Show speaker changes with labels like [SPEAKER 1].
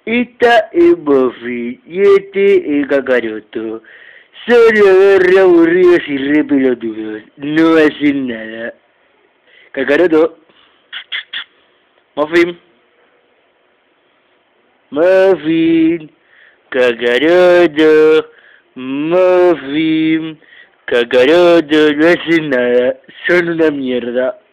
[SPEAKER 1] Esta es Mofin y este es Kakarotto. Solo re aburridos y re pelotudos. No hacen nada. Kakarotto. Mofin. Mofin. Kakarotto. Mofin. Kakarotto. No hacen nada. Son una mierda.